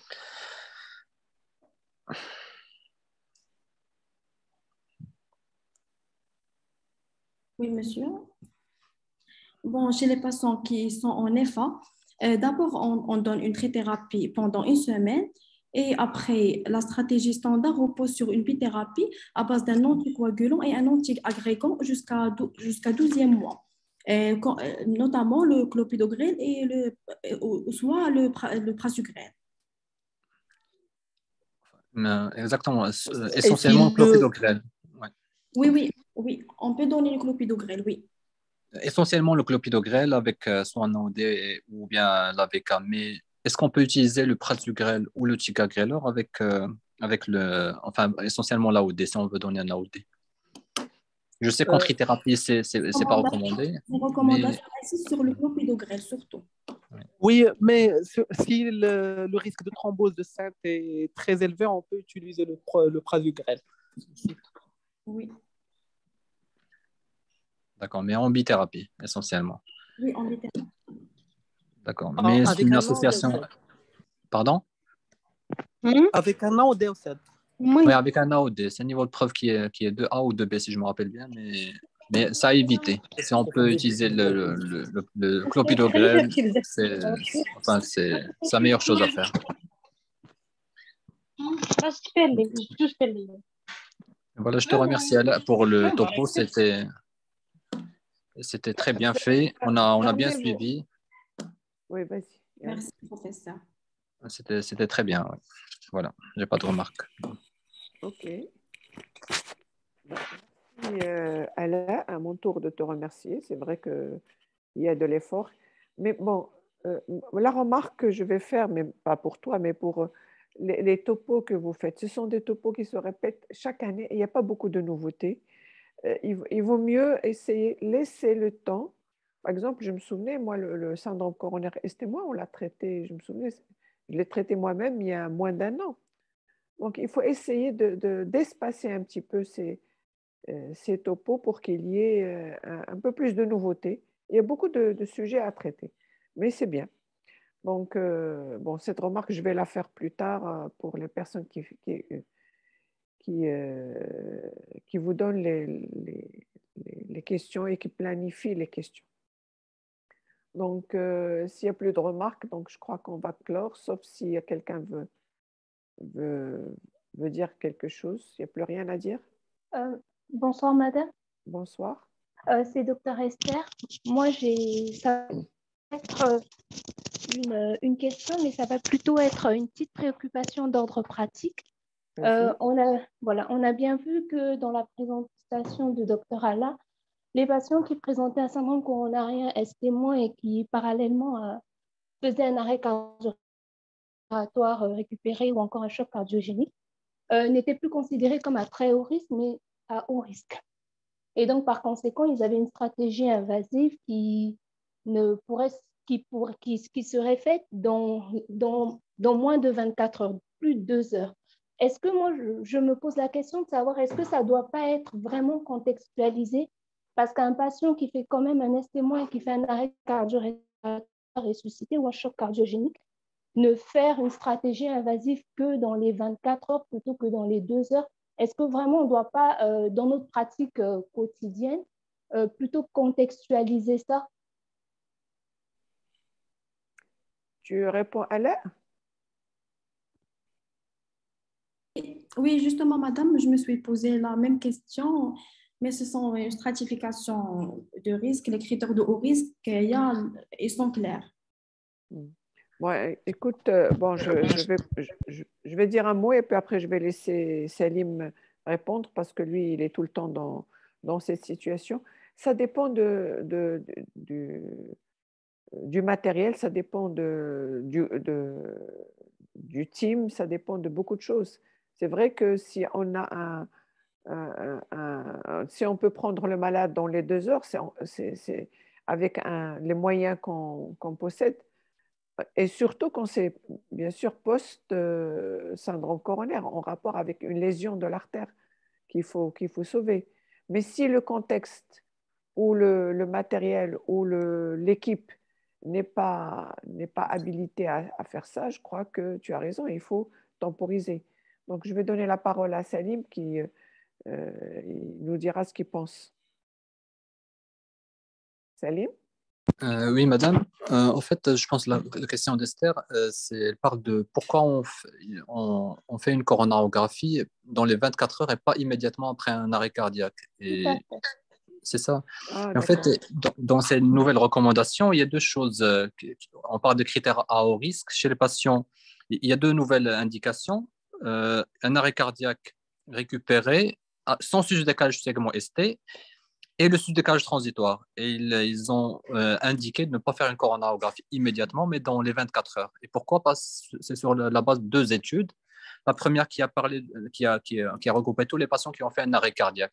S2: Oui, monsieur. Bon, chez les patients qui sont en FA, d'abord, on donne une trithérapie pendant une semaine et après, la stratégie standard repose sur une bithérapie à base d'un anticoagulant et un antiagrégant jusqu'à 12e mois. Notamment le clopidogrel et soit le prasugrel.
S4: Exactement.
S9: Et si
S4: Essentiellement, clopidogrel. Ouais.
S2: Oui, on peut donner le clopidogrel, oui.
S4: Essentiellement le clopidogrel avec soit un AOD ou bien l'AVK. Mais est-ce qu'on peut utiliser le prasugrel ou le ticagrelor enfin, essentiellement l'AOD si on veut donner un AOD? Je sais qu'en trithérapie, c'est pas recommandé.
S2: Les
S4: Mais
S2: recommandations insistent sur le clopidogrel surtout.
S9: oui, mais si le risque de thrombose de sein est très élevé, on peut utiliser le prasugrel.
S2: Oui,
S4: d'accord, mais en bithérapie, essentiellement.
S2: oui, en bithérapie.
S4: D'accord. Mais c'est
S9: Avec
S4: une
S9: un
S4: association.
S9: AOD.
S4: Pardon?
S9: Avec un AOD aussi.
S4: Oui, avec un AOD. C'est un niveau de preuve qui est 2A ou 2B, si je me rappelle bien. Mais ça à éviter. Si on peut utiliser le clopidogrel, c'est la meilleure chose à faire. Voilà, je te remercie Ala, pour le topo. C'était très bien fait. On a bien suivi.
S1: Oui, vas-y.
S2: Merci, professeur.
S4: C'était très bien. Ouais. Voilà, j'ai pas de remarques.
S1: OK. Merci, Alain, à mon tour de te remercier. C'est vrai qu'il y a de l'effort. Mais bon, la remarque que je vais faire, mais pas pour toi, mais pour les topos que vous faites, ce sont des topos qui se répètent chaque année. Il n'y a pas beaucoup de nouveautés. Il vaut mieux laisser le temps. Par exemple, je me souvenais, moi, le syndrome coronaire ST, moi, on l'a traité, je me souvenais, je l'ai traité moi-même il y a moins d'1 an. Donc, il faut essayer d'espacer un petit peu ces topos pour qu'il y ait un peu plus de nouveautés. Il y a beaucoup de sujets à traiter, mais c'est bien. Donc, bon, cette remarque, je vais la faire plus tard pour les personnes qui vous donnent les questions et qui planifient les questions. Donc, s'il n'y a plus de remarques, donc je crois qu'on va clore, sauf s'il y a quelqu'un veut dire quelque chose. Il n'y a plus rien à dire.
S6: Bonsoir, madame.
S1: Bonsoir.
S6: C'est docteur Esther. Moi, ça va être une question, mais ça va plutôt être une petite préoccupation d'ordre pratique. On a bien vu que dans la présentation de docteur Alla, les patients qui présentaient un syndrome coronarien ST- et qui parallèlement faisaient un arrêt cardio-respiratoire récupéré ou encore un choc cardiogénique n'étaient plus considérés comme à très haut risque, mais à haut risque. Et donc, par conséquent, ils avaient une stratégie invasive qui serait faite dans moins de 24 heures, plus de 2 heures. Est-ce que moi, je me pose la question de savoir, est-ce que ça ne doit pas être vraiment contextualisé? Parce qu'un patient qui fait quand même un ST- et qui fait un arrêt cardio-respiratoire ressuscité ou un choc cardiogénique, ne faire une stratégie invasive que dans les 24 heures plutôt que dans les 2 heures. Est-ce que vraiment on ne doit pas, dans notre pratique quotidienne, plutôt contextualiser ça?
S1: Tu réponds à l'air?
S2: Oui, justement, madame, je me suis posé la même question, mais ce sont une stratification de risque. Les critères de haut risque, ils sont clairs.
S1: Ouais, écoute, bon, je vais dire un mot et puis après je vais laisser Salim répondre parce que lui, il est tout le temps dans cette situation. Ça dépend du matériel, ça dépend du team, ça dépend de beaucoup de choses. C'est vrai que si on a si on peut prendre le malade dans les 2 heures, c'est avec les moyens qu'on possède. Et surtout quand c'est, bien sûr, post-syndrome coronaire, en rapport avec une lésion de l'artère qu'il faut sauver. Mais si le contexte ou le matériel ou l'équipe n'est pas habilité à faire ça, je crois que tu as raison, il faut temporiser. Donc, je vais donner la parole à Salim qui il nous dira ce qu'il pense. Salim?
S4: Oui, madame. En fait, je pense que la question d'Esther, elle parle de pourquoi on fait une coronarographie dans les 24 heures et pas immédiatement après un arrêt cardiaque. Et c'est ça.
S1: Ah,
S4: Et en fait,
S1: d'accord.
S4: dans ces nouvelles recommandations, il y a deux choses. On parle de critères à haut risque. Chez les patients, il y a deux nouvelles indications. Un arrêt cardiaque récupéré sans sujet de décalage du segment ST et le sous-décalage transitoire. Et ils ont indiqué de ne pas faire une coronarographie immédiatement, mais dans les 24 heures. Et pourquoi? Parce que c'est sur la base de deux études. La première qui a regroupé tous les patients qui ont fait un arrêt cardiaque.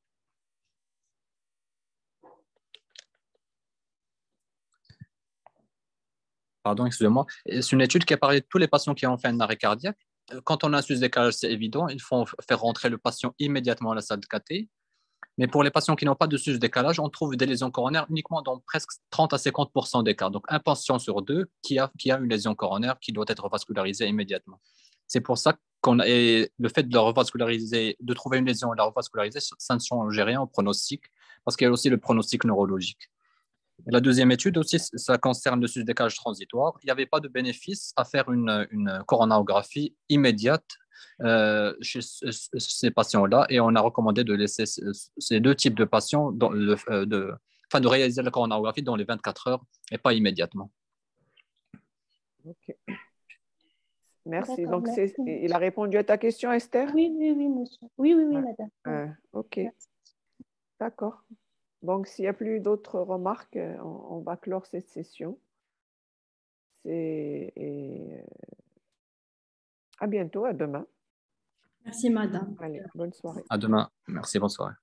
S4: Pardon, excusez-moi. C'est une étude qui a parlé de tous les patients qui ont fait un arrêt cardiaque. Quand on a un sous-décalage, c'est évident, il faut faire rentrer le patient immédiatement à la salle de cathé. Mais pour les patients qui n'ont pas de sus-décalage, on trouve des lésions coronaires uniquement dans presque 30 à 50% des cas. Donc, un patient sur deux qui a une lésion coronaire qui doit être revascularisée immédiatement. C'est pour ça le fait de la revasculariser, de trouver une lésion et de la revasculariser, ça ne change rien au pronostic, parce qu'il y a aussi le pronostic neurologique. Et la deuxième étude aussi, ça concerne le sus-décalage transitoire. Il n'y avait pas de bénéfice à faire une coronarographie immédiate chez ces patients-là et on a recommandé de laisser ces deux types de patients de réaliser la coronarographie dans les 24 heures et pas immédiatement.
S1: Ok. Merci.
S6: D'accord,
S1: Donc,
S6: merci.
S1: il a répondu à ta question, Esther?
S6: Oui, monsieur. Oui, madame.
S1: Ok. D'accord. Donc, s'il n'y a plus d'autres remarques, on va clore cette session. À bientôt, à demain.
S2: Merci, madame.
S1: Allez, bonne soirée.
S4: À demain. Merci, bonne soirée.